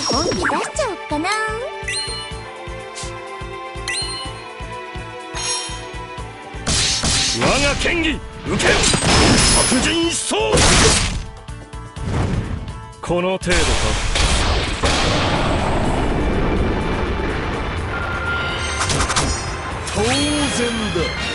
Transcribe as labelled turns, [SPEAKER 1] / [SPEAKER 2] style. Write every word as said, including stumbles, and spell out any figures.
[SPEAKER 1] 本気出しちゃおっかな。
[SPEAKER 2] 我が剣技受けよ殺人一掃。この程度か。当然だ。